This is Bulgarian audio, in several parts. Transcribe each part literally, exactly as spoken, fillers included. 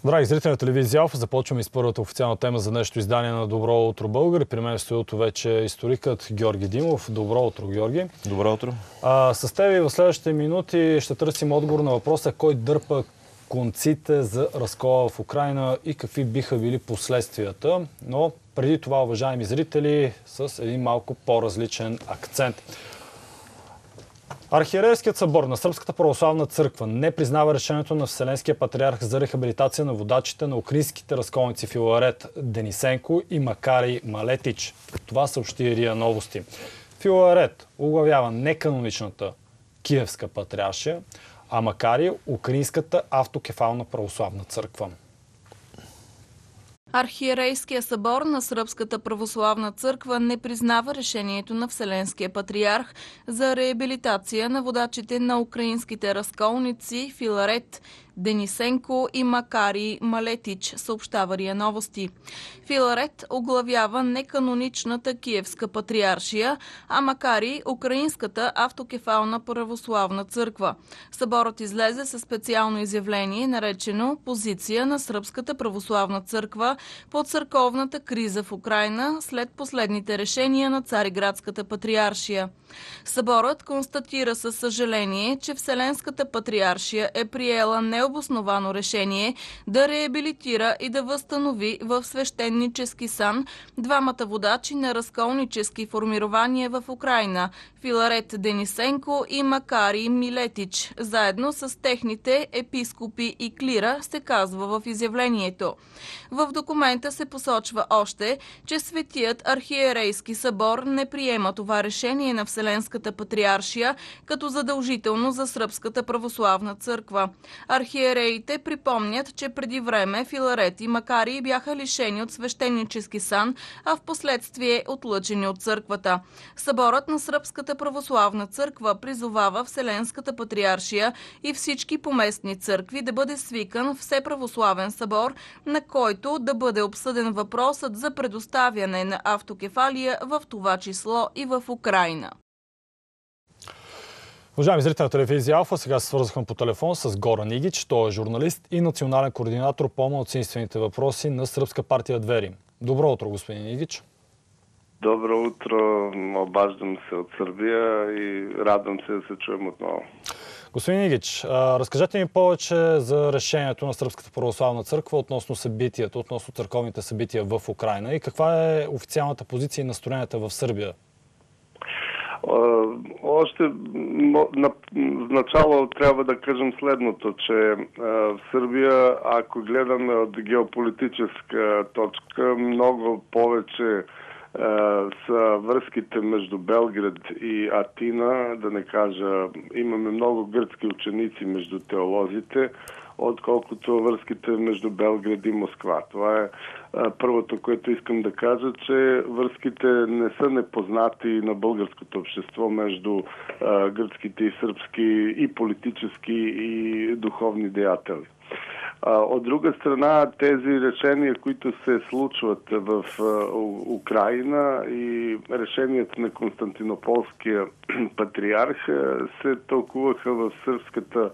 Драги зрители на телевизия Алфа, започваме с първата официална тема за днешното издание на Добро утро, българи. При мен в студиото вече историкът Георги Димов. Добро утро, Георги. Добро утро. А, с теб и в следващите минути ще търсим отговор на въпроса кой дърпа конците за разкола в Украйна и какви биха били последствията. Но преди това, уважаеми зрители, с един малко по-различен акцент. Архиерейският събор на Сръбската православна църква не признава решението на Вселенския патриарх за рехабилитация на водачите на украинските разколници Филарет Денисенко и Макарий Малетич. Това съобщи РИА Новости. Филарет оглавява неканоничната Киевска патриаршия, а Макарий – Украинската автокефална православна църква. Архиерейския събор на Сръбската православна църква не признава решението на Вселенския патриарх за реабилитация на водачите на украинските разколници Филарет Денисенко и Макарий Малетич, съобщава РИА Новости. Филарет оглавява неканоничната Киевска патриаршия, а Макарий – Украинската автокефална православна църква. Съборът излезе със специално изявление, наречено «Позиция на Сръбската православна църква по църковната криза в Украйна след последните решения на Цариградската патриаршия». Съборът констатира със съжаление, че Вселенската патриаршия е приела необосновано решение да реабилитира и да възстанови в свещенически сан двамата водачи на разколнически формирования в Украйна – Филарет Денисенко и Макарий Милетич, заедно с техните епископи и клира, се казва в изявлението. В документа се посочва още, че Светият архиерейски събор не приема това решение на Вселенската патриаршия като задължително за Сръбската православна църква. Архиереите припомнят, че преди време Филарет и Макарий бяха лишени от свещенически сан, а в последствие отлъчени от църквата. Съборът на Сръбската православна църква призовава Вселенската патриаршия и всички поместни църкви да бъде свикан всеправославен събор, на който да бъде обсъден въпросът за предоставяне на автокефалия, в това число и в Украйна. Уважаеми зрители на телевизия Алфа, сега се свързвахме по телефон с Горан Игич. Той е журналист и национален координатор по малцинствените въпроси на Сръбска партия Двери. Добро утро, господин Игич. Добро утро, обаждам се от Сърбия и радвам се да се чуем отново. Господин Игич, разкажете ми повече за решението на Сръбската православна църква относно събитията, относно църковните събития в Украйна и каква е официалната позиция и настроенията в Сърбия? Още на начало трябва да кажем следното, че в Сърбия, ако гледаме от геополитическа точка, много повече са връзките между Белград и Атина, да не кажа, имаме много гръцки ученици между теолозите, отколкото връзките между Белград и Москва. Това е а, първото, което искам да кажа, че връзките не са непознати на българското общество между а, гръцките и сръбски и политически и духовни деятели. От друга страна, тези решения, които се случват в Украйна и решенията на Константинополския патриарх се тълкуваха в сръбската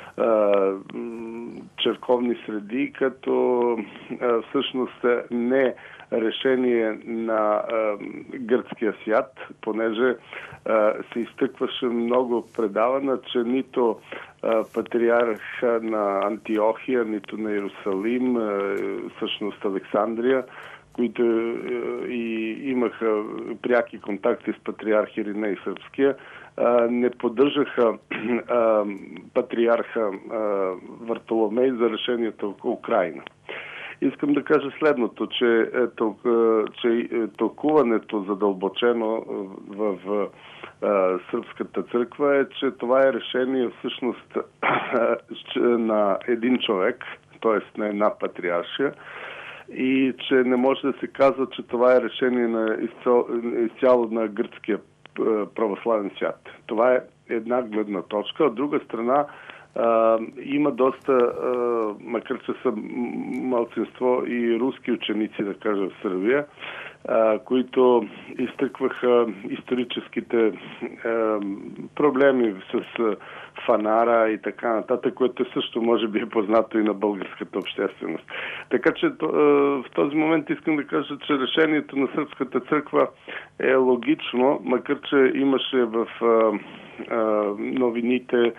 черковни среди, като всъщност не решение на гръцкия свят, понеже се изтъкваше много предавана, че нито патриарх на Антиохия, нито на Иерусалим, всъщност Александрия, които и имаха пряки контакти с патриарх Ириней Сръбския, не поддържаха патриарха Вартоломей за решението в Украйна. Искам да кажа следното, че, че тълкуването задълбочено в, в Сръбската църква е, че това е решение всъщност на един човек, т.е. на една патриаршия, и че не може да се казва, че това е решение на изцяло, изцяло на гръцкия православен свят. Това е една гледна точка. От друга страна, А, има доста, а, макар че са малцинство и руски ученици, да кажа, в Сърбия, а, които изтъкваха историческите а, проблеми с а, фанара и така нататък, което също може би е познато и на българската общественост. Така че а, в този момент искам да кажа, че решението на Сръбската църква е логично, макар че имаше в а, а, новините,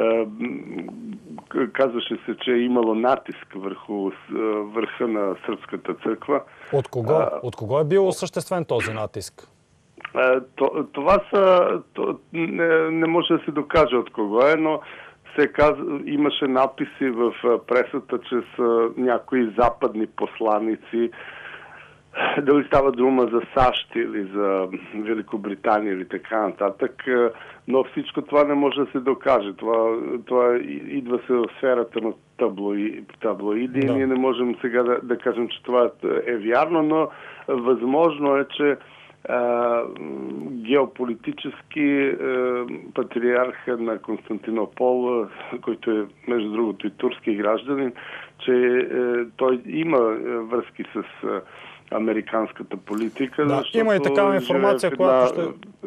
казваше се, че е имало натиск върху върха на Сръбската църква. От кого? А, От кого е бил осъществен този натиск? Това са... Не, не може да се докаже от кого е, но се казва, имаше надписи в пресата, че са някои западни посланици. Дали става дума за САЩ или за Великобритания или така нататък, но всичко това не може да се докаже. Това, това идва се в сферата на таблои, таблоиди. Да. Ние не можем сега да, да кажем, че това е вярно, но възможно е, че а, геополитически а, патриарха на Константинопол, който е между другото и турски гражданин, че а, той има връзки с а, американската политика. Да, има и такава информация, която ще...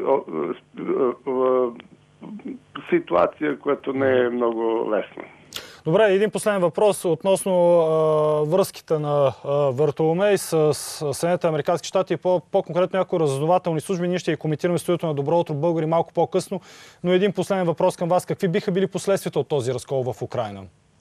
ситуация, която не е много лесна. Добре, един последен въпрос относно а, връзките на а, Вартоломей с, с Съединените американски щати и по-конкретно някои разузнавателни служби. Ние ще ги коментираме в студиото на Добро утро, българи, малко по-късно. Но един последен въпрос към вас. Какви биха били последствията от този разкол в Украйна?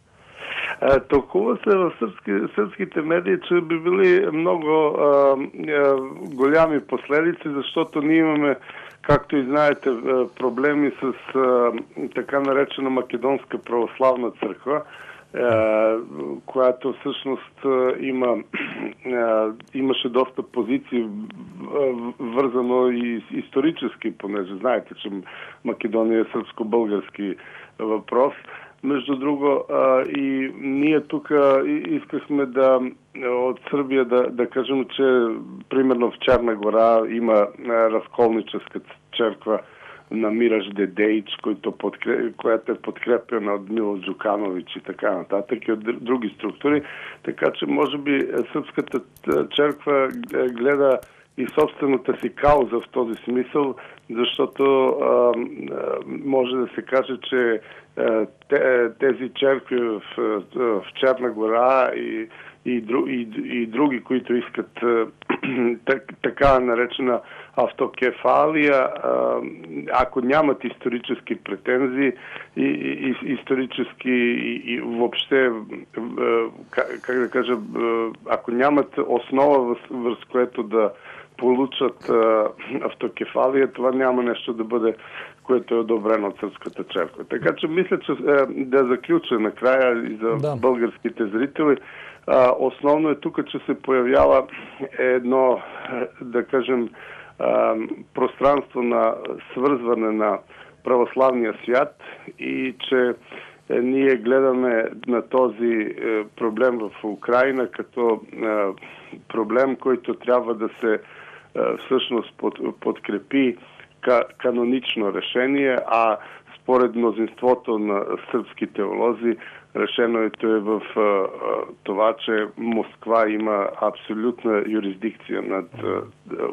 Тълкува се в сръбски, сръбските медии, че би били много а, а, голями последици, защото ние имаме, както и знаете, проблеми с а, така наречена Македонска православна църква, а, която всъщност а, има, а, имаше доста позиции, вързано и исторически, понеже знаете, че Македония е сръбско-български въпрос. Между друго, а, и ние тук искахме да от Сърбия да, да кажем, че примерно в Черна гора има разколническа черква на Мираж Дедеич, която е подкрепена от Мило Джуканович и така нататък и от други структури. Така че може би Сръбската черква гледа и собствената си кауза в този смисъл, защото а, може да се каже, че а, тези черкви в, в Черна гора и, и, и, и други, които искат а, така наречена автокефалия, а, ако нямат исторически претензии и, и, и исторически и, и въобще, а, как да кажа, ако нямат основа, върху което да получат а, автокефалия, това няма нещо да бъде, което е одобрено от Сръбската черква. Така че мисля, че е, да заключа накрая и за да. българските зрители. А, основно е тук, че се появява едно, да кажем, а, пространство на свързване на православния свят и че е, ние гледаме на този е, проблем в Украйна като е, проблем, който трябва да се всъщност под, подкрепи ка, канонично решение, а според мнозинството на сръбски теолози решението е в а, а, това, че Москва има абсолютна юрисдикция над а,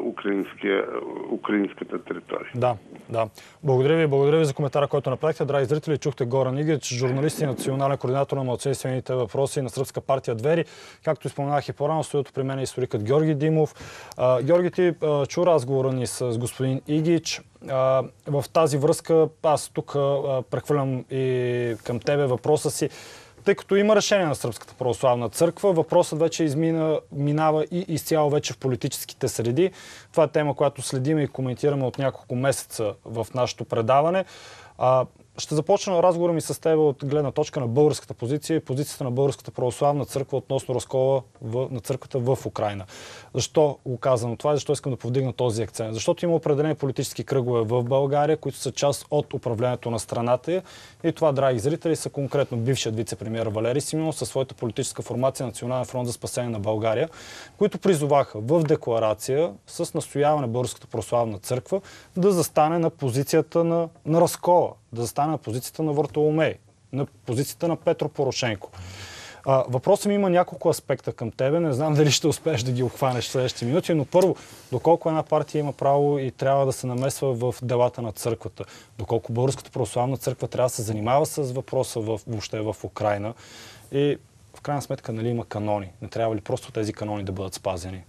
украинската територия. Да, да. Благодаря ви, благодаря ви за коментара, който направихте. Драги зрители, чухте Горан Игрич, журналист и национален координатор на малцинствените въпроси на Сръбска партия Двери. Както споменах и по-рано, студиото при мен е историкът Георги Димов. А, Георги, ти а, чу разговора ни с господин Игич. А, в тази връзка аз тук а, прехвърлям и към тебе въпроса си. Тъй като има решение на Сръбската православна църква, въпросът вече измина, минава и изцяло вече в политическите среди. Това е тема, която следим и коментираме от няколко месеца в нашето предаване. А, ще започна разговора ми с теб от гледна точка на българската позиция и позицията на Българската православна църква относно разкола в, на църквата в Украйна. Защо го казвам това? Защо искам да повдигна този акцент? Защото има определени политически кръгове в България, които са част от управлението на страната. И това, драги зрители, са конкретно бившият вице-премиер Валери Симеонов със своята политическа формация Национален фронт за спасение на България, които призоваха в декларация с настояване Българската православна църква да застане на позицията на, на разкола, да застане на позицията на Вартоломей. на позицията на Петро Порошенко. А, въпросът ми има няколко аспекта към тебе. Не знам дали ще успееш да ги обхванеш в следващите минути, но първо, доколко една партия има право и трябва да се намесва в делата на църквата? Доколко Българската православна църква трябва да се занимава с въпроса в, въобще в Украйна? И в крайна сметка, нали, има канони? Не трябва ли просто тези канони да бъдат спазени?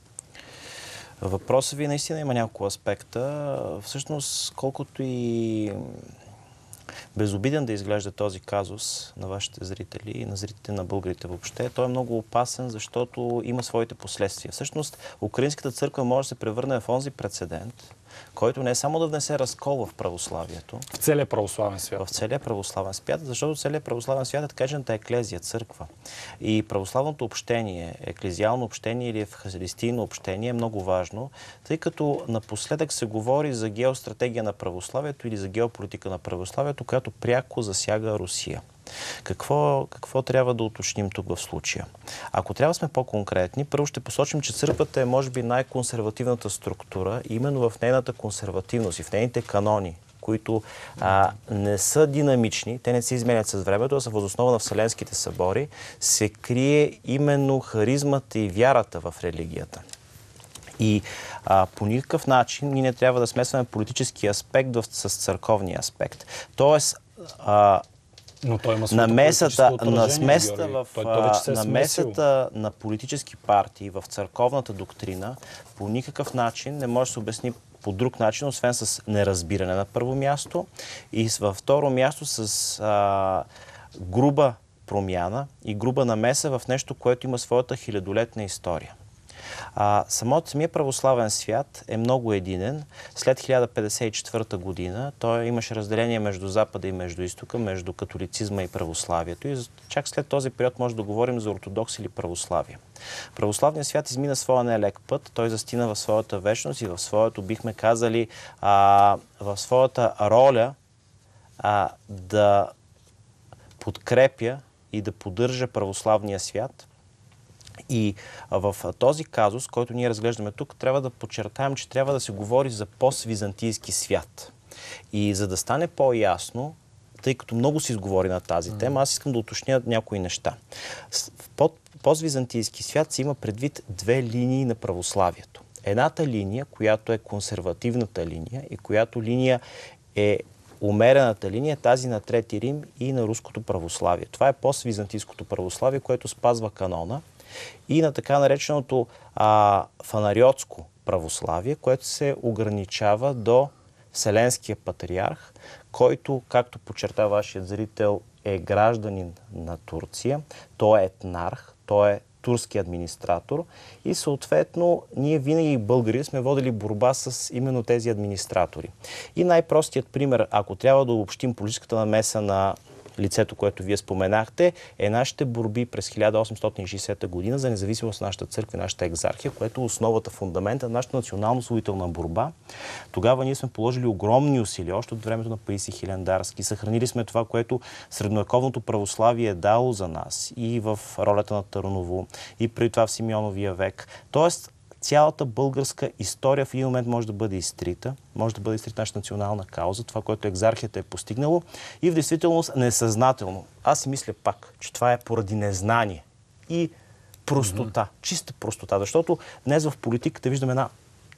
Въпросът ви наистина има няколко аспекта. Всъщност, колкото и безобиден да изглежда този казус на вашите зрители и на зрителите на българите въобще, той е много опасен, защото има своите последствия. Всъщност, Украинската църква може да се превърне в онзи прецедент, който не е само да внесе разкол в православието. В целия православен свят. В целия православен свят, защото целият православен свят е така наречената еклезия, църква. И православното общение, еклезиално общение или евхаристийно общение е много важно, тъй като напоследък се говори за геостратегия на православието или за геополитика на православието, която пряко засяга Русия. Какво, какво трябва да уточним тук в случая? Ако трябва да сме по-конкретни, първо ще посочим, че църквата е може би най-консервативната структура и именно в нейната консервативност и в нейните канони, които а, не са динамични, те не се изменят с времето, а са въз основа на Вселенските събори, се крие именно харизмата и вярата в религията. И а, по никакъв начин ние не трябва да смесваме политически аспект с църковния аспект. Тоест, а, Но той има намесата, на сместа в, той, той се е намесата на политически партии в църковната доктрина по никакъв начин не може да се обясни по друг начин, освен с неразбиране на първо място и във второ място с а, груба промяна и груба намеса в нещо, което има своята хилядолетна история. А, самото, самия православен свят е много единен. След хиляда петдесет и четвърта година той имаше разделение между Запада и между Изтока, между католицизма и православието. И чак след този период може да говорим за ортодокс или православие. Православният свят измина своя нелек път. Той застина в своята вечност и в своето, бихме казали, а, в своята роля а, да подкрепя и да поддържа православния свят. И в този казус, който ние разглеждаме тук, трябва да подчертаем, че трябва да се говори за поствизантийски свят. И за да стане по-ясно, тъй като много се изговори на тази тема, аз искам да уточня някои неща. В поствизантийски свят се има предвид две линии на православието. Едната линия, която е консервативната линия и която линия е умерената линия, тази на Трети Рим и на руското православие. Това е поствизантийското православие, което спазва канона, и на така нареченото а, фанариотско православие, което се ограничава до Вселенския патриарх, който, както подчерта вашият зрител, е гражданин на Турция, той е етнарх, той е турски администратор и съответно ние винаги българи сме водили борба с именно тези администратори. И най-простият пример, ако трябва да обобщим политическата намеса на лицето, което вие споменахте, е нашите борби през хиляда осемстотин и шейсета година за независимост на нашата църква и нашата екзархия, което е основата, фундамента на нашата национално-освободителна борба. Тогава ние сме положили огромни усилия, още от времето на Паисий Хилендарски. Съхранили сме това, което средновековното православие е дало за нас и в ролята на Търново, и преди това в Симеоновия век. Тоест, цялата българска история в един момент може да бъде изтрита, може да бъде изтрита нашата национална кауза, това, което екзархията е постигнало и в действителност несъзнателно. Аз си мисля пак, че това е поради незнание и простота, mm-hmm. чиста простота, защото днес в политиката виждаме една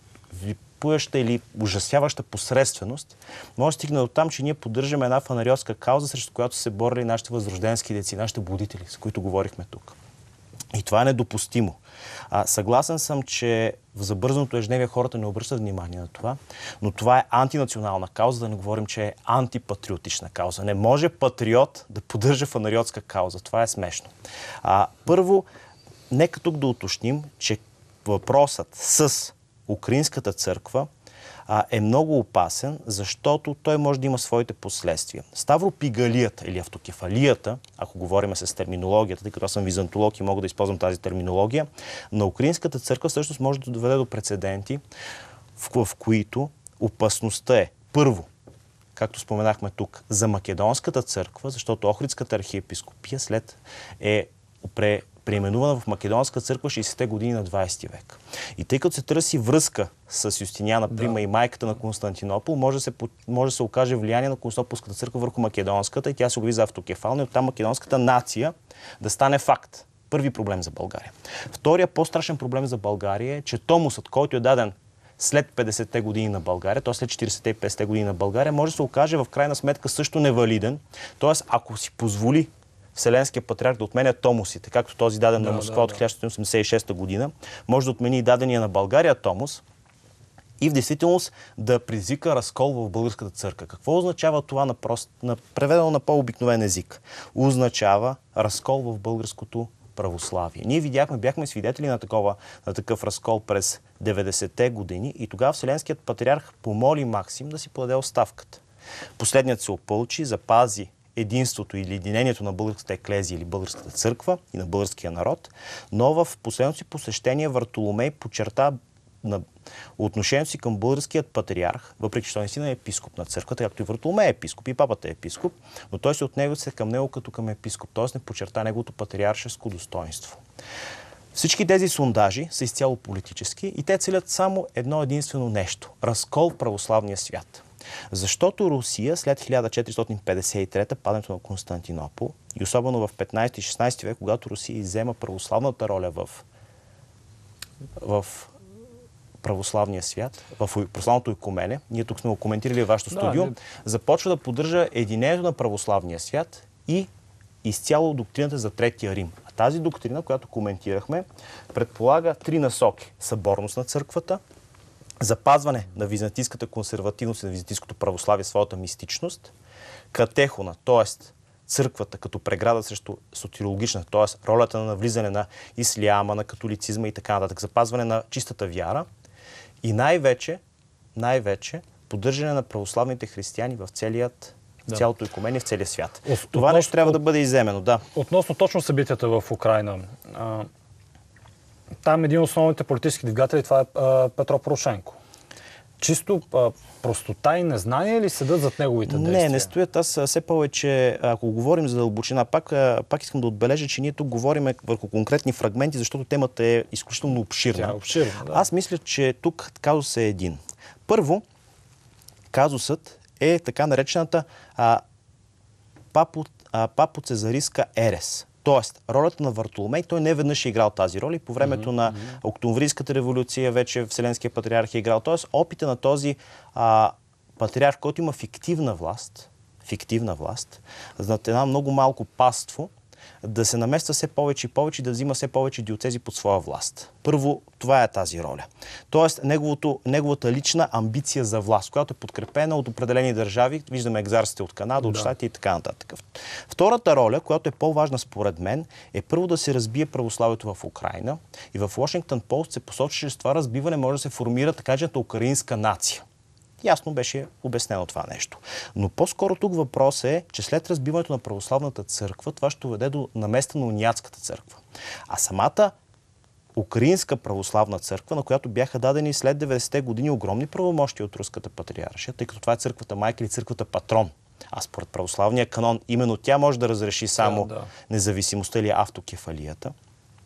випуяща или ужасяваща посредственост. Може да стигне до там, че ние поддържаме една фанариотска кауза, срещу която се борили нашите възрожденски деци, нашите будители, с които говорихме тук. И това е недопустимо. А, съгласен съм, че в забързаното ежедневие хората не обръщат внимание на това, но това е антинационална кауза, да не говорим, че е антипатриотична кауза. Не може патриот да поддържа фанариотска кауза. Това е смешно. А, първо, нека тук да уточним, че въпросът с Украинската църква а, е много опасен, защото той може да има своите последствия. Ставропигалията или автокефалията, ако говорим с терминологията, тъй като аз съм византолог и мога да използвам тази терминология, на Украинската църква всъщност може да доведе до прецеденти, в, в които опасността е първо, както споменахме тук, за Македонската църква, защото Охридската архиепископия след е преименувана в Македонска църква шейсетте години на двадесети век. И тъй като се търси връзка с Юстиниана Прима да. и майката на Константинопол, може да се, може да се окаже влияние на Константинополската църква върху Македонската и тя се обяви за автокефална и оттам македонската нация да стане факт. Първи проблем за България. Втория по-страшен проблем за България е, че томосът, който е даден след петдесетте години на България, т.е. след четиридесетте и петдесетте години на България, може да се окаже в крайна сметка също невалиден. Т.е. ако си позволи Вселенския патриарх да отменя томосите, както този даден да, на Москва да, от хиляда шестстотин осемдесет и шеста година, може да отмени и дадения на България томос и в действителност да предизвика разкол в българската църква. Какво означава това на, прост, на преведено на по-обикновен език? Означава разкол в българското православие. Ние видяхме, бяхме свидетели на, такова, на такъв разкол през деветдесетте години и тогава Вселенският патриарх помоли Максим да си подаде оставката. Последният се опълчи, запази единството или единението на българската еклезия или българската църква и на българския народ, но в последното си посещение Вартоломей подчерта на отношението си към българският патриарх, въпреки че той наистина е епископ на църквата, както и Вартоломей е епископ, и папата е епископ, но той се отнесе се към него като към епископ, т.е. не подчерта неговото патриаршеско достоинство. Всички тези сондажи са изцяло политически и те целят само едно единствено нещо – разкол в православния свят. Защото Русия след хиляда четиристотин петдесет и трета, падането на Константинопол, и особено в петнадесети и шестнадесети век, когато Русия иззема православната роля в, в православния свят, в православното икумене, ние тук сме го коментирали в вашето студио, да, започва да поддържа единението на православния свят и изцяло доктрината за Третия Рим. А тази доктрина, която коментирахме, предполага три насоки. Съборност на църквата, запазване на византийската консервативност и на византийското православие, своята мистичност, катехона, т.е. църквата като преграда срещу сотирологична, т.е. ролята на навлизане на исляма, на католицизма и така нататък, запазване на чистата вяра и най-вече, най-вече поддържане на православните християни в целият да. цялото икумение, в целия свят. От, Това относно, нещо трябва да бъде изземено, да. Относно точно събитията в Украйна, а, там един от основните политически двигатели, това е а, Петро Порошенко. Чисто а, простота и незнание ли седат зад неговите действия? Не, не стоят. Аз все повече, ако говорим за дълбочина, пак, пак искам да отбележа, че ние тук говорим върху конкретни фрагменти, защото темата е изключително обширна. Тя е обширна, да. Аз мисля, че тук казус е един. Първо, казусът е така наречената а, папо, а, папо-цезаристка ерес. Тоест, ролята на Вартоломей, той не веднъж е играл тази роля и по времето mm-hmm. на Октомврийската революция вече Вселенския патриарх е играл. Тоест, опита на този а, патриарх, който има фиктивна власт, фиктивна власт, над една много малко паство, да се намества все повече и повече, да взима все повече диоцези под своя власт. Първо, това е тази роля. Тоест, неговото, неговата лична амбиция за власт, която е подкрепена от определени държави, виждаме екзарсите от Канада, от да. Щати и така нататък. Втората роля, която е по-важна според мен, е първо да се разбие православието в Украйна. И в Washington Post се посочи, че с това разбиване може да се формира така наречената украинска нация. Ясно беше обяснено това нещо. Но по-скоро тук въпрос е, че след разбиването на православната църква, това ще доведе до наместа на униатската църква. А самата украинска православна църква, на която бяха дадени след деветдесетте години огромни правомощия от руската патриаршия, тъй като това е църквата майка или църквата патрон. А според православния канон, именно тя може да разреши само да, да. независимостта или автокефалията.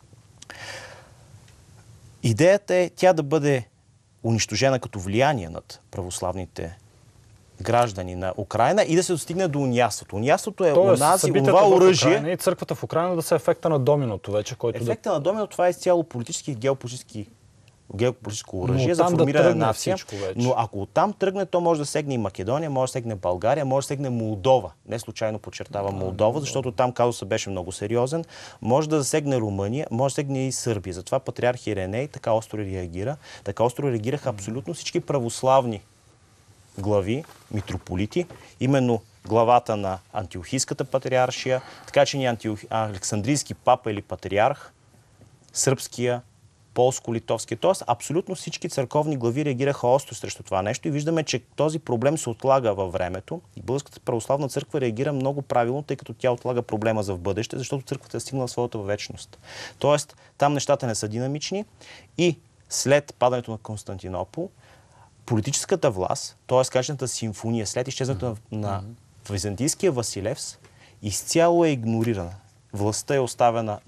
Идеята е тя да бъде унищожена като влияние над православните граждани на Украйна и да се достигне до униатството. Униатството е онази, това оръжие. И църквата в Украйна да са ефекта на доминото вече. Който ефекта да... на доминото, това е изцяло политически и геополитически геополитическо оръжие за формиране да на нация. Но ако оттам тръгне, то може да сегне и Македония, може да сегне България, може да сегне Молдова. Не случайно подчертава Молдова, защото там казусът беше много сериозен. Може да засегне Румъния, може да сегне и Сърбия. Затова патриарх Ириней така остро реагира. Така остро реагираха абсолютно всички православни глави, митрополити, именно главата на Антиохийската патриаршия, така че ни Антиох... Александрийски папа или патриарх, сръбския, полско-литовския. Т.е. абсолютно всички църковни глави реагираха остро срещу това нещо и виждаме, че този проблем се отлага във времето и Българската православна църква реагира много правилно, тъй като тя отлага проблема за в бъдеще, защото църквата е стигнала своята вечност. Тоест, там нещата не са динамични и след падането на Константинопол, политическата власт, т.е. кажената симфония, след изчезването на, на византийския Василевс, изцяло е игнорирана. Властта е оставена на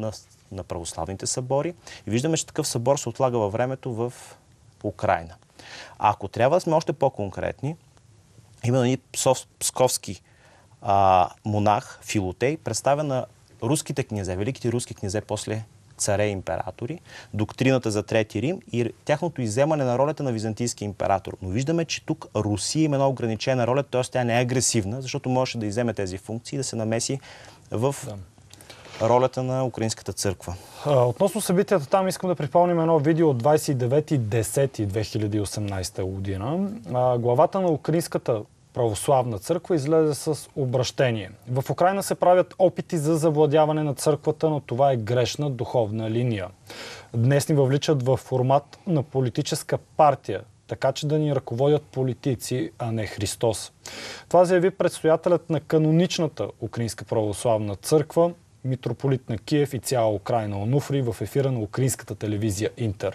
на православните събори. И виждаме, че такъв събор се отлага във времето в Украйна. А ако трябва да сме още по-конкретни, има един псковски а, монах, Филотей, представя на руските князе, великите руски князе, после царе и императори, доктрината за Трети Рим и тяхното изземане на ролята на византийски император. Но виждаме, че тук Русия има една ограничена роля, т.е. тя не е агресивна, защото можеше да изземе тези функции и да се намеси в да. ролята на Украинската църква. Относно събитията там искам да припомним едно видео от двадесет и девети октомври две хиляди и осемнадесета година. Главата на Украинската православна църква излезе с обращение. В Украйна се правят опити за завладяване на църквата, но това е грешна духовна линия. Днес ни въвличат в формат на политическа партия, така че да ни ръководят политици, а не Христос. Това заяви предстоятелят на каноничната Украинска православна църква, митрополит на Киев и цяла Украйна Онуфрий в ефира на украинската телевизия Интер.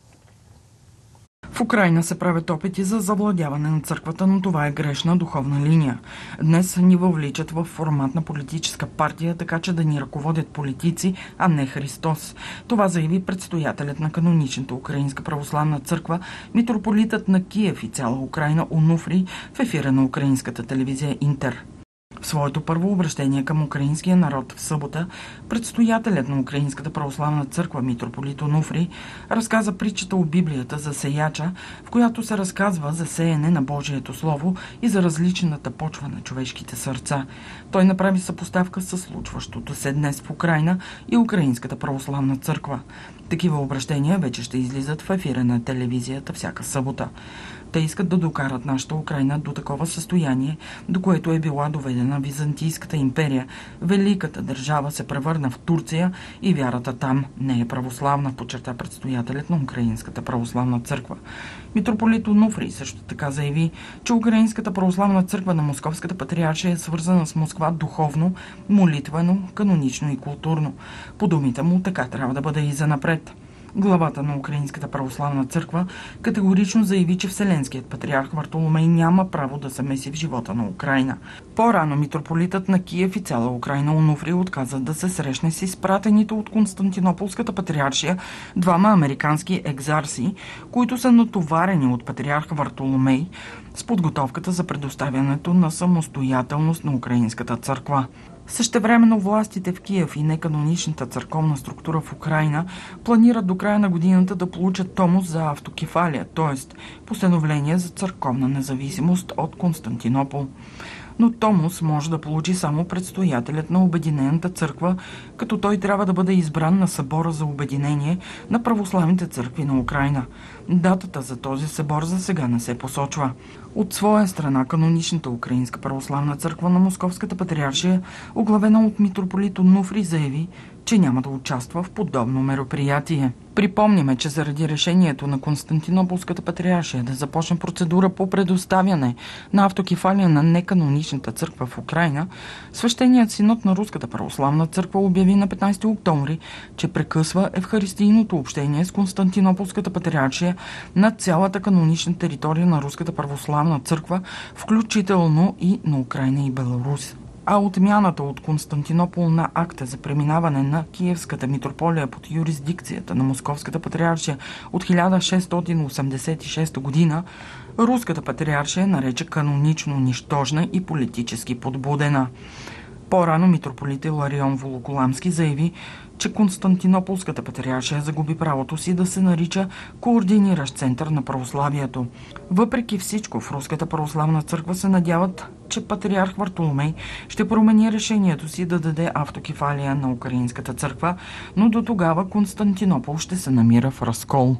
В Украйна се правят опити за завладяване на църквата, но това е грешна духовна линия. Днес ни въвличат в формат на политическа партия, така че да ни ръководят политици, а не Христос. Това заяви предстоятелят на каноничната Украинска православна църква, митрополитът на Киев и цяла Украйна Онуфрий в ефира на украинската телевизия Интер. В своето първо обращение към украинския народ в събота, предстоятелят на Украинската православна църква митрополит Онуфрий разказа притчата от Библията за сеяча, в която се разказва за сеене на Божието Слово и за различната почва на човешките сърца. Той направи съпоставка с случващото се днес в Украйна и Украинската православна църква. Такива обращения вече ще излизат в ефира на телевизията всяка събота. Те искат да докарат нашата Украйна до такова състояние, до което е била доведена Византийската империя. Великата държава се превърна в Турция и вярата там не е православна, подчерта предстоятелят на Украинската православна църква. Митрополит Онуфрий също така заяви, че Украинската православна църква на Московската патриаршия е свързана с Москва духовно, молитвено, канонично и културно. По думите му, така трябва да бъде и занапред. Главата на Украинската православна църква категорично заяви, че Вселенският патриарх Вартоломей няма право да се меси в живота на Украйна. По-рано митрополитът на Киев и цяла Украйна Онуфрий отказа да се срещне с изпратените от Константинополската патриаршия двама американски екзарси, които са натоварени от патриарх Вартоломей с подготовката за предоставянето на самостоятелност на Украинската църква. Същевременно властите в Киев и неканоничната църковна структура в Украйна планират до края на годината да получат томос за автокефалия, т.е. постановление за църковна независимост от Константинопол. Но томос може да получи само предстоятелят на Обединената църква, като той трябва да бъде избран на събора за обединение на православните църкви на Украйна. Датата за този събор за сега не се посочва. От своя страна, каноничната Украинска православна църква на Московската патриаршия, оглавена от митрополит Онуфрий, заяви, че няма да участва в подобно мероприятие. Припомняме, че заради решението на Константинополската патриаршия да започне процедура по предоставяне на автокефалия на неканоничната църква в Украйна, Свещеният синод на Руската православна църква обяви на петнадесети октомври, че прекъсва евхаристийното общение с Константинополската патриаршия на цялата канонична територия на Руската православна църква, включително и на Украйна и Беларус. А отмяната от Константинопол на акта за преминаване на Киевската митрополия под юрисдикцията на Московската патриаршия от хиляда шестстотин осемдесет и шеста година, Руската патриаршия нарече канонично нищожна и политически подбудена. По-рано митрополит Иларион Волоколамски заяви, че Константинополската патриаршия загуби правото си да се нарича координиращ център на православието. Въпреки всичко, в Руската православна църква се надяват, че патриарх Вартоломей ще промени решението си да даде автокефалия на Украинската църква, но до тогава Константинопол ще се намира в разкол.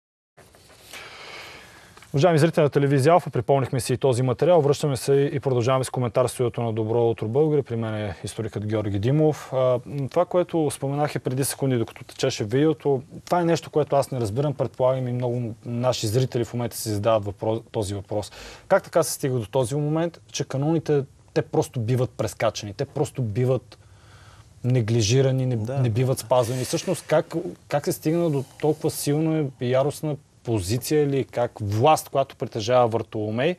Уважаеми зрители на телевизия Алфа, припомнихме си и този материал. Връщаме се и продължаваме с коментар в студиото на Добро утро, българи. При мен е историкът Георги Димов. Това, което споменах и преди секунди, докато течеше видеото, това е нещо, което аз не разбирам. Предполагам и много наши зрители в момента си задават въпрос, този въпрос. Как така се стига до този момент, че каноните те просто биват прескачани, те просто биват неглижирани, не, да. не биват спазвани. Всъщност, как, как се стигна до толкова силна и яростна позиция или как власт, която притежава Вартоломей,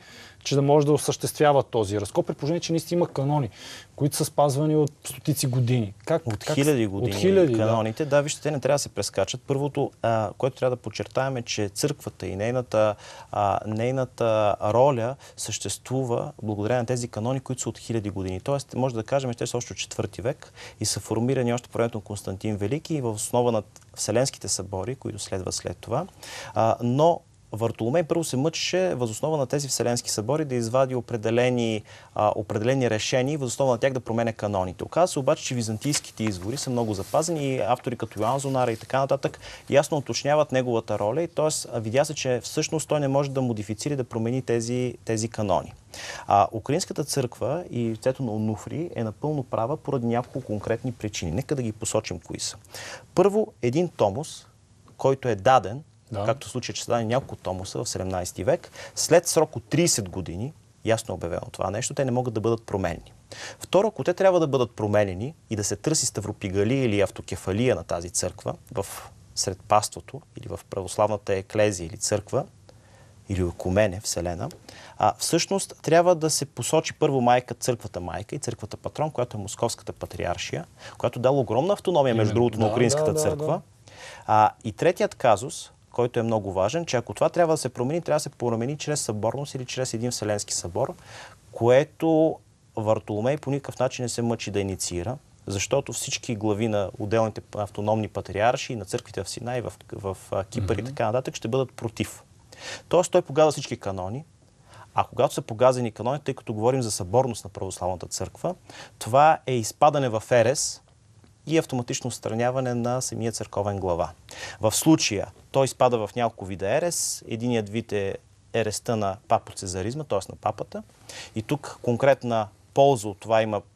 че да може да осъществява този разкол, при положение, че наистина има канони, които са спазвани от стотици години. Как, от как... хиляди години от хиляди, каноните. Да, да вижте, те не трябва да се прескачат. Първото, а, което трябва да подчертаем е, че църквата и нейната, а, нейната роля съществува благодарение на тези канони, които са от хиляди години. Тоест, може да кажем, че те са още от четвърти век и са формирани още по времето на Константин Велики и в основа на Вселенските събори, които следват след това. А, но Вартоломей първо се мъчеше възоснова на тези вселенски събори да извади определени, а, определени решения и възоснова на тях да променя каноните. Оказва се обаче, че византийските извори са много запазени и автори като Йоан Зонара и така нататък ясно уточняват неговата роля и т.е. видя се, че всъщност той не може да модифицира и да промени тези, тези канони. А Украинската църква и лицето на Онуфрий е напълно права поради няколко конкретни причини. Нека да ги посочим кои са. Първо, един томос, който е даден, да. Както в случая, че са дадени няколко томоса в седемнадесети век, след срок от тридесет години, ясно обявено това нещо, те не могат да бъдат променени. Второ, ако те трябва да бъдат променени и да се търси ставропигалия или автокефалия на тази църква в сред паството или в православната еклезия или църква, или окумене, Вселена, а, всъщност трябва да се посочи първо майка, църквата майка и църквата патрон, която е Московската патриаршия, която дала огромна автономия, между другото, на Украинската да, църква. Да, да. А, и третият казус, който е много важен, че ако това трябва да се промени, трябва да се промени чрез съборност или чрез един Вселенски събор, което Вартоломей по никакъв начин не се мъчи да инициира, защото всички глави на отделните автономни патриарши, на църквите в Синай, в, в, в Кипър mm-hmm. и така нататък, ще бъдат против. Тоест той погаза всички канони, а когато са погазени канони, тъй като говорим за съборност на православната църква, това е изпадане в ерес и автоматично отстраняване на самия църковен глава. В случая той изпада в няколко вида ерес. Единият вид е ереста на папоцезаризма, т.е. на папата. И тук конкретна полза от това има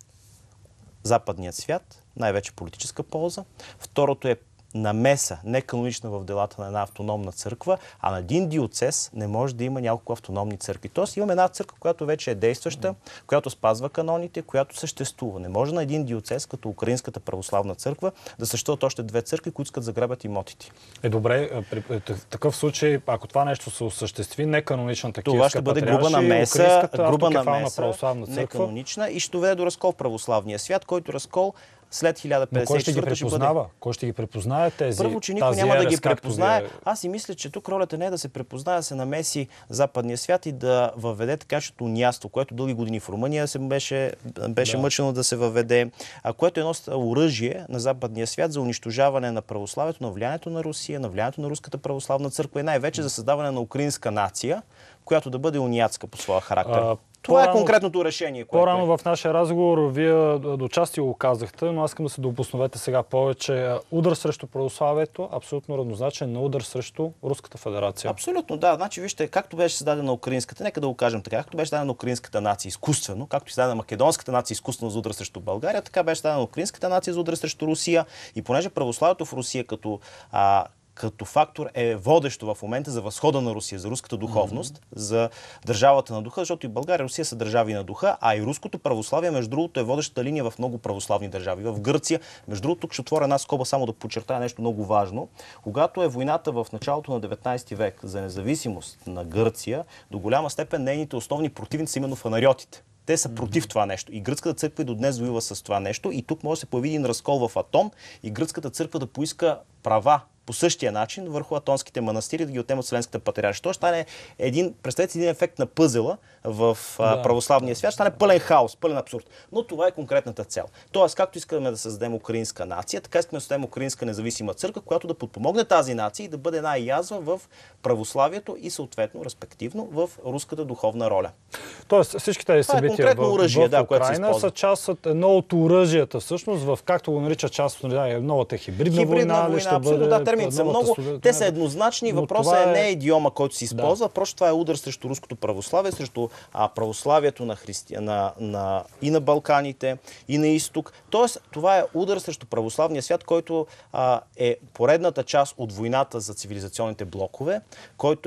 западният свят, най-вече политическа полза. Второто е намеса, не канонична в делата на една автономна църква, а на един диоцез не може да има няколко автономни църкви. Тоест имаме една църква, която вече е действаща, която спазва каноните, която съществува. Не може на един диоцез, като Украинската православна църква, да съществуват още две църкви, които искат да заграбят имотите. Е, добре, при такъв случай, ако това нещо се осъществи, не каноничната киевска това ще бъде груба намеса, груба намеса, православна църква, не канонична и ще доведе до разкол в православния свят, който разкол след хиляда петдесет и четвърта ще бъде... Кой ще ги препознае тези? Първо, че никой няма да ги препознае. Е... Аз си мисля, че тук ролята не е да се препознае, да се намеси западния свят и да въведе така чето униатство, което дълги години в Румъния се беше, беше да. мъчено да се въведе, а което е едно оръжие на западния свят за унищожаване на православието, на влиянието на Русия, на влиянието на Руската православна църква и най-вече за създаване на украинска нация, която да бъде униатска по своя характер. А... Това по-рано, е конкретното решение. По-рано е. в нашия разговор вие до части го казахте, но аз искам да се дообосновете сега повече. Удар срещу православието, абсолютно равнозначен на удар срещу Руската федерация. Абсолютно, да. Значи, вижте, както беше създадена украинската, нека да го кажем така, както беше създадена украинската нация изкуствено, както и създадена македонската нация изкуствено за удар срещу България, така беше създадена украинската нация за удар срещу Русия. И понеже православието в Русия като а, като фактор е водещо в момента за възхода на Русия, за руската духовност, mm-hmm. за държавата на духа, защото и България и Русия са държави на духа, а и руското православие, между другото, е водещата линия в много православни държави. В Гърция, между другото, тук ще отворя една скоба само да подчертая нещо много важно. Когато е войната в началото на деветнадесети век за независимост на Гърция, до голяма степен нейните основни противници са именно фанариотите. Те са против това нещо. И гръцката църква и до днес воюва с това нещо. И тук може да се появи един разкол в Атон и гръцката църква да поиска права по същия начин върху атонските манастири, да ги отнемат Вселенската патриаршия. Той ще стане един, представете един ефект на пъзела в да. православния свят, ще стане пълен хаос, пълен абсурд. Но това е конкретната цел. Тоест, както искаме да създадем украинска нация, така искаме да създадем украинска независима църква, която да подпомогне тази нация и да бъде една язва в православието и съответно, респективно, в руската духовна роля. Тоест, всички тези събития в, оръжие, в да, Украина са част от едно от оръжията, всъщност, в както го нарича част от новата хибридна, хибридна война, война ще абсолютно, бъде... Да, термините са много, студент... те са еднозначни. Въпросът е... е не идиома, който се използва, да. просто това е удар срещу руското православие, срещу а, православието на христия... на, на... и на Балканите, и на изток. Тоест, това е удар срещу православния свят, който а, е поредната част от войната за цивилизационните блокове, който е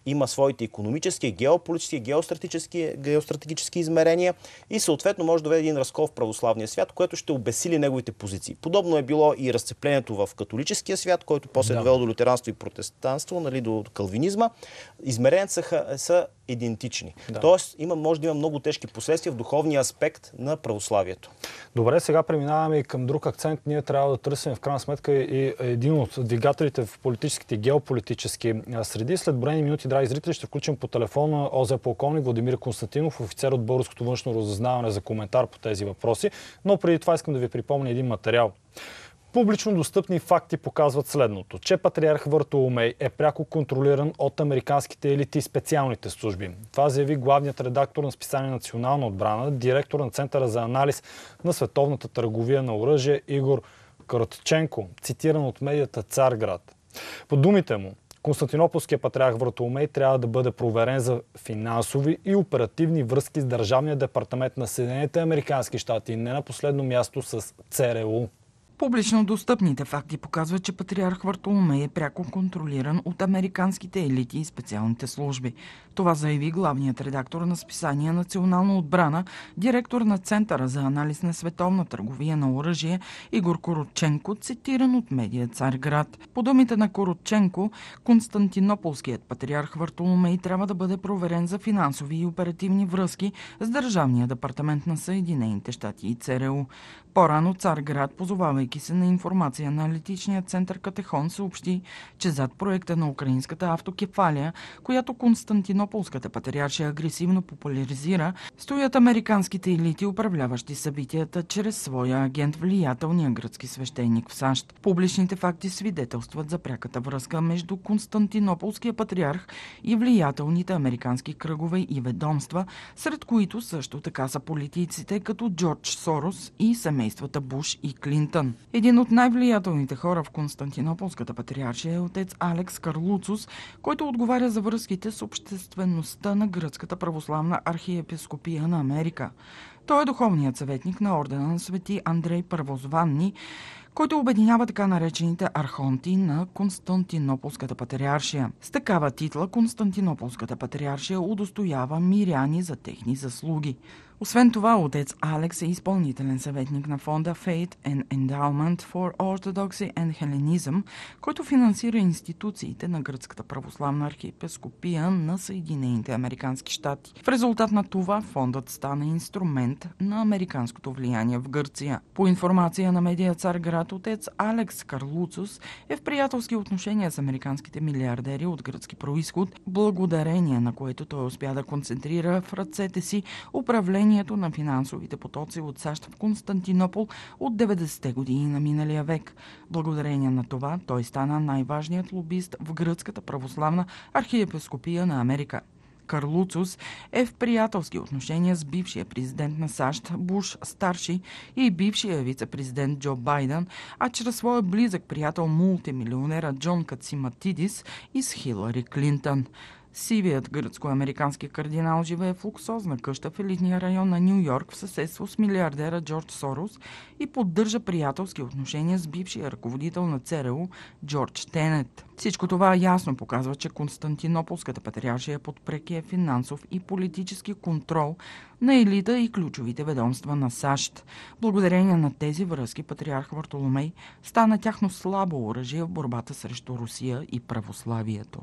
има своите икономически, геополитически, геостратегически, геостратегически измерения и съответно може да доведе един разкол в православния свят, което ще обесили неговите позиции. Подобно е било и разцеплението в католическия свят, който после е довело до лютеранство и протестанство, нали, до калвинизма. Измеренията са, са идентични. Да. Тоест, има, може да има много тежки последствия в духовния аспект на православието. Добре, сега преминаваме и към друг акцент. Ние трябва да търсим в крайна сметка и един от двигателите в политическите и геополитически среди. След броени минути, драги зрители, ще включим по телефона ОЗ полковник Владимир Константинов, офицер от Българското външно разузнаване, за коментар по тези въпроси. Но преди това искам да ви припомня един материал. Публично достъпни факти показват следното, че патриарх Вартоломей е пряко контролиран от американските елити и специалните служби. Това заяви главният редактор на списание Национална отбрана, директор на Центъра за анализ на световната търговия на оръжие Игор Коротченко, цитиран от медията Царград. По думите му, Константинополският патриарх Вартоломей трябва да бъде проверен за финансови и оперативни връзки с Държавния департамент на Съединените американски щати и не на последно място с ЦРУ. Публично достъпните факти показват, че патриарх Вартоломей е пряко контролиран от американските елити и специалните служби. Това заяви главният редактор на списание Национална отбрана, директор на Центъра за анализ на световна търговия на оръжие Игор Коротченко, цитиран от медия Царград. По думите на Коротченко, Константинополският патриарх Вартоломей трябва да бъде проверен за финансови и оперативни връзки с Държавния департамент на Съединените щати и ЦРУ. По-рано Царград, позовавайки се на информация на аналитичния център Катехон, съобщи, че зад проекта на украинската автокефалия, която Константинополската патриаршия агресивно популяризира, стоят американските елити, управляващи събитията чрез своя агент, влиятелния гръцки свещеник в САЩ. Публичните факти свидетелстват за пряката връзка между Константинополския патриарх и влиятелните американски кръгове и ведомства, сред които също така са политиците като Джордж Сорос и семействата Буш и Клинтън. Един от най-влиятелните хора в Константинополската патриаршия е отец Алекс Карлуцус, който отговаря за връзките с обществеността на Гръцката православна архиепископия на Америка. Той е духовният съветник на ордена на свети Андрей Първозванни, който обединява така наречените архонти на Константинополската патриаршия. С такава титла Константинополската патриаршия удостоява миряни за техни заслуги. Освен това, отец Алекс е изпълнителен съветник на фонда Faith and Endowment for Orthodoxy and Hellenism, който финансира институциите на Гръцката православна архиепископия на Съединените американски щати. В резултат на това фондът стана инструмент на американското влияние в Гърция. По информация на медия Царград, отец Алекс Карлуцус е в приятелски отношения с американските милиардери от гръцки происход, благодарение на което той успя да концентрира в ръцете си управление на финансовите потоци от САЩ в Константинопол от деветдесетте години на миналия век. Благодарение на това той стана най-важният лобист в Гръцката православна архиепископия на Америка. Карлуцус е в приятелски отношения с бившия президент на САЩ Буш старши и бившия вице-президент Джо Байден, а чрез своя близък приятел мултимилионера Джон Кациматидис и с Хилари Клинтън. Сивият гръцко-американски кардинал живее в луксозна къща в елитния район на Ню Йорк в съседство с милиардера Джордж Сорос и поддържа приятелски отношения с бившия ръководител на ЦРУ Джордж Тенет. Всичко това ясно показва, че Константинополската патриаршия е под прекия финансов и политически контрол на елита и ключовите ведомства на САЩ. Благодарение на тези връзки патриарх Вартоломей стана тяхно слабо оръжие в борбата срещу Русия и православието.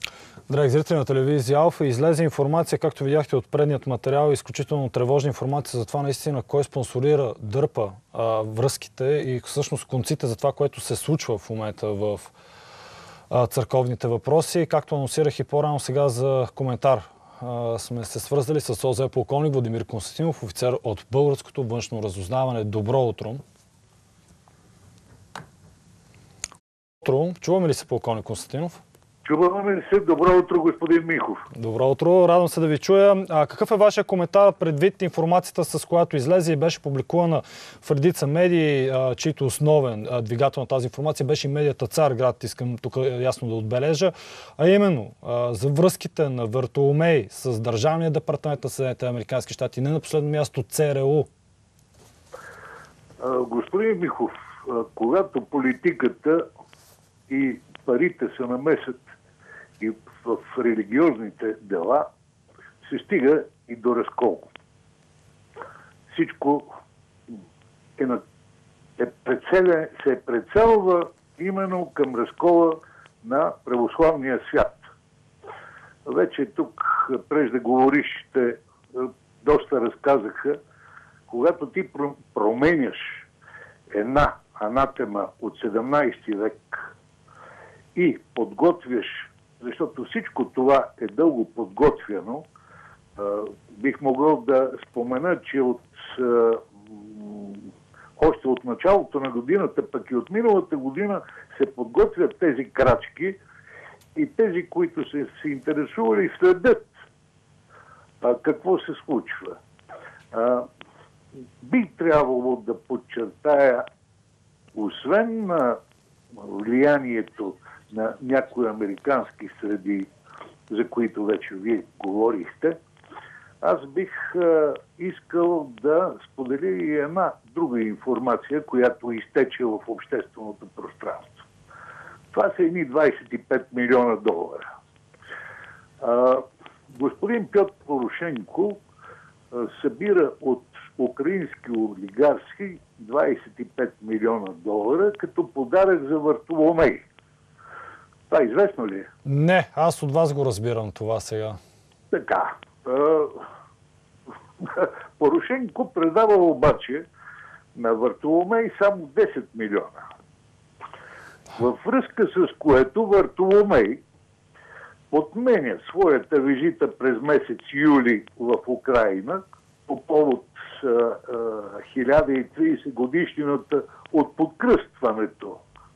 Драги зрители на телевизия Алфа, излезе информация, както видяхте от предният материал, изключително тревожна информация за това наистина кой спонсорира, дърпа а, връзките и всъщност конците за това, което се случва в момента в а, църковните въпроси. Както анонсирах и по-рано, сега за коментар а, сме се свързали с ОЗ полковник Владимир Константинов, офицер от Българското външно разузнаване. Добро утро! Утро! Чуваме ли се, полковник Константинов? Чуваме се. Добро утро, господин Михов. Добро утро, радвам се да ви чуя. А какъв е вашия коментар предвид информацията, с която излезе и беше публикувана в редица медии, чийто основен двигател на тази информация беше и медията Царград, искам тук ясно да отбележа, а именно за връзките на Вартоломей с Държавния департамент на Съединените американски щати, не на последно място ЦРУ? Господин Михов, когато политиката и парите се намесят и в религиозните дела се стига и до разкол. Всичко е, на, е прецеля, се е прецелва именно към разкола на православния свят. Вече тук преждеговорившите доста разказаха, когато ти променяш една анатема от седемнайсети век и подготвяш, защото всичко това е дълго подготвяно, бих могъл да спомена, че от, още от началото на годината, пък и от миналата година се подготвят тези крачки и тези, които се, се интересували, следят а, какво се случва. А, би трябвало да подчертая, освен на влиянието на някои американски среди, за които вече вие говорихте, аз бих а, искал да споделя и една друга информация, която изтече в общественото пространство. Това са едни двайсет и пет милиона долара. А, господин Пьотр Порошенко а, събира от украински олигарси двайсет и пет милиона долара като подарък за Вартоломей. Това известно ли е? Не, аз от вас го разбирам това сега. Така. А, Порошенко предава обаче на Вартоломей само десет милиона. Във връзка с което Вартоломей отменя своята визита през месец юли в Украйна по повод а, а, хиляда и трийсет годишнината от подкръстването.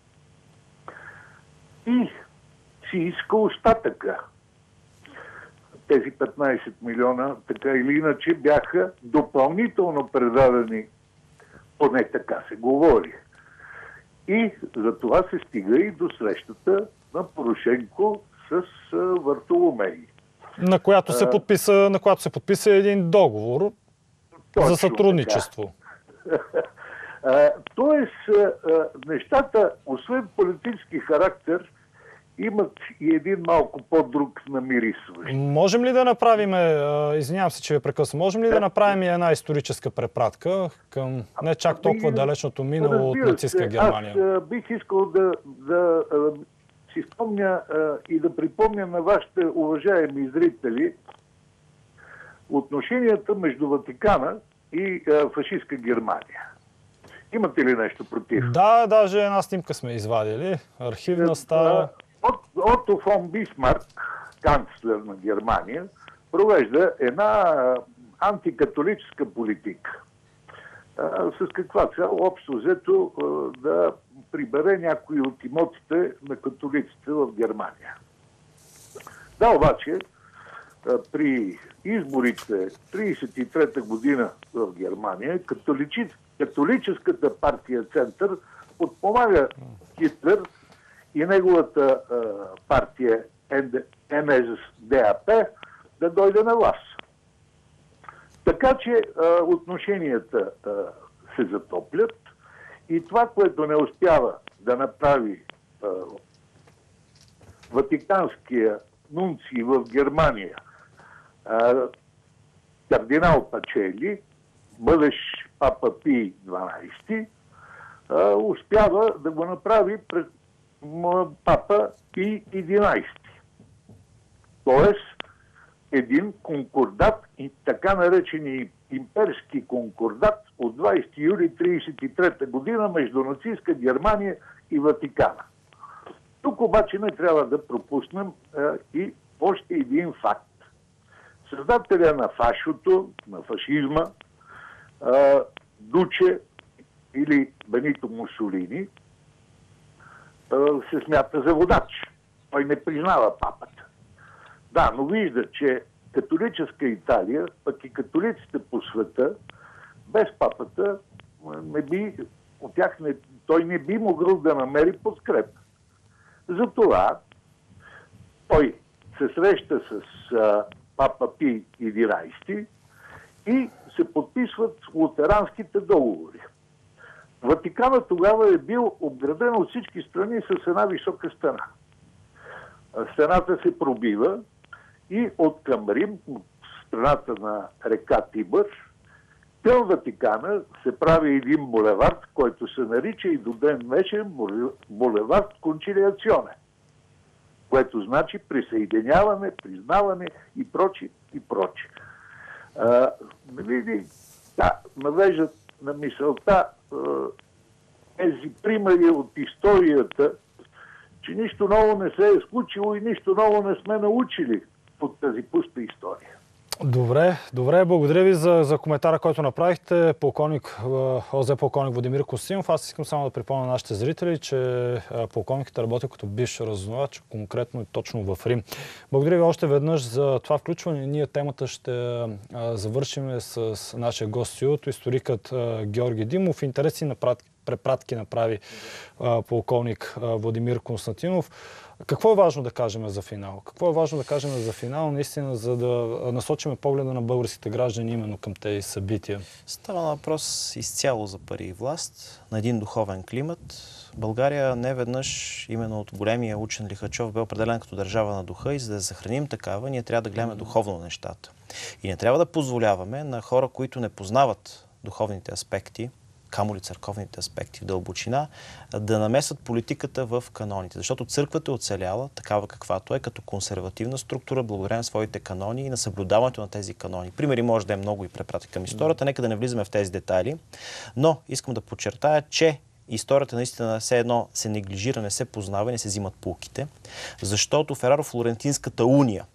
И си иска остатъка. Тези петнайсет милиона, така или иначе, бяха допълнително предадени, поне така се говори. И за това се стига и до срещата на Порошенко с а, Вартоломей. На която се подписа, на която се подписа един договор Точно за сътрудничество. А, тоест, а, нещата, освен политически характер, имат и един малко по-друг намирисващ. Можем ли да направим, извинявам се, че ви прекъсвам, можем ли да направим и една историческа препратка към не чак толкова далечното минало от нацистска Германия? Аз а, бих искал да, да а, си спомня а, и да припомня на вашите уважаеми зрители отношенията между Ватикана и а, фашистска Германия. Имате ли нещо против? Да, даже една снимка сме извадили. Архивна стара. Ото фон Бисмарк, канцлер на Германия, провежда една антикатолическа политика. С каква цел? Общо взето да прибере някои от имотите на католиците в Германия. Да, обаче, при изборите трийсет и трета година в Германия, католическата партия Център подпомага Хитлер и неговата а, партия Ен Ес Де А Пе да дойде на власт. Така че а, отношенията а, се затоплят и това, което не успява да направи а, ватиканския нунций в Германия, а, кардинал Пачели, бъдещ папа Пий дванайсети, а, успява да го направи пред папа Пий единайсети. Тоест, един конкордат, и така наречени имперски конкордат от двайсети юли трийсет и трета година между нацистска Германия и Ватикана. Тук обаче не трябва да пропуснем а, и още един факт. Създателя на фашото, на фашизма, а, Дуче или Бенито Мусолини, се смята за водач. Той не признава папата. Да, но вижда, че католическа Италия, пък и католиците по света, без папата не би, от тях не, той не би могъл да намери подкрепа. Затова той се среща с а, папа Пий единайсети и се подписват лутеранските договори. Ватикана тогава е бил обграден от всички страни с една висока стена. стената се пробива и от към Рим, от страната на река Тибър, към Ватикана се прави един булевард, който се нарича и до ден днешен булевард Кончилиационе, което значи присъединяване, признаване и прочи, и прочи. А, види, да, навеждат на мисълта а, тези примери от историята, че нищо ново не се е случило и нищо ново не сме научили от тази пуста история. Добре, добре, благодаря ви за, за коментара, който направихте. Полковник, ОЗ полковник Владимир Костинов. Аз искам само да припомня на нашите зрители, че полковникът работи като бивш разузнавач, конкретно и точно в Рим. Благодаря ви още веднъж за това включване. Ние темата ще завършим с, с нашия гост студиото, историкът Георги Димов. Интересни напратки, препратки направи полковник Владимир Константинов. Какво е важно да кажем за финал? Какво е важно да кажем за финал, наистина, за да насочим погледа на българските граждани именно към тези събития? Става въпрос изцяло за пари и власт, на един духовен климат. България не веднъж, именно от големия учен Лихачов, бе определен като държава на духа и за да съхраним такава, ние трябва да гледаме духовно нещата. И не трябва да позволяваме на хора, които не познават духовните аспекти, камо ли църковните аспекти в дълбочина, да намесват политиката в каноните. Защото църквата е оцеляла, такава каквато е, като консервативна структура, благодарение на своите канони и на съблюдаването на тези канони. Примери може да е много и препрати към историята, нека да не влизаме в тези детайли, но искам да подчертая, че историята наистина все едно се неглижира, не се познава и не се взимат пулките, защото Фераро-Флорентинската уния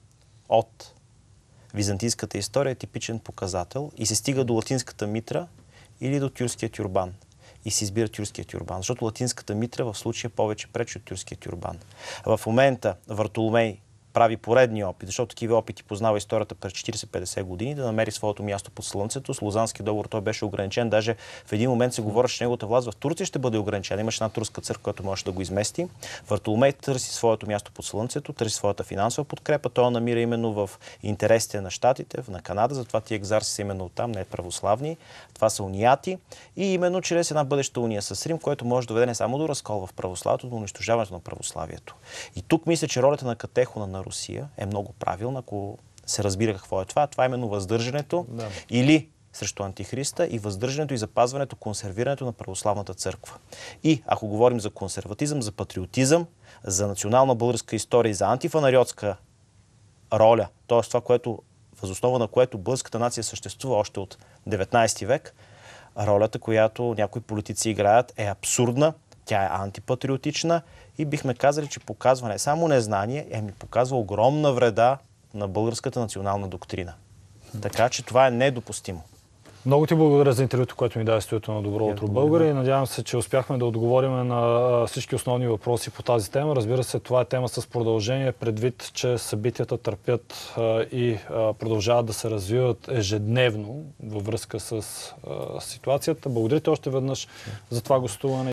от византийската история е типичен показател и се стига до латинската митра или до тюркския тюрбан. И се избира тюркския тюрбан, защото латинската митра в случая повече пречи от тюркския тюрбан. В момента Вартоломей прави поредни опит, защото такива опити познава историята през четирийсет-петдесет години, да намери своето място под слънцето. С Лозанския договор той беше ограничен. Даже в един момент се говореше, че неговата власт в Турция ще бъде ограничена. Имаше една турска църква, която може да го измести. Вартоломей търси своето място под слънцето, търси своята финансова подкрепа. Той намира именно в интересите на щатите, на Канада. Затова тия екзарси са именно оттам, не е православни. Това са унияти. И именно чрез една бъдеща уния с Рим, което може да доведе не само до разкол в православието, но до унищожаването на православието. И тук мисля, че ролята на Катехона на Русия е много правилна, ако се разбира какво е това. Това е именно въздържането да. Или срещу антихриста и въздържането и запазването, консервирането на православната църква. И ако говорим за консерватизъм, за патриотизъм, за национална българска история и за антифанариотска роля, т.е. това, което, възоснова на което българската нация съществува още от деветнайсети век, ролята, която някои политици играят, е абсурдна, тя е антипатриотична и бихме казали, че показва не само незнание, ами показва огромна вреда на българската национална доктрина. Така че това е недопустимо. Много ти благодаря за интервюто, което ми даде студиото на Добро утро, Българи. И надявам се, че успяхме да отговорим на всички основни въпроси по тази тема. Разбира се, това е тема с продължение, предвид, че събитията търпят и продължават да се развиват ежедневно във връзка с ситуацията. Благодаря ти още веднъж за това гостуване.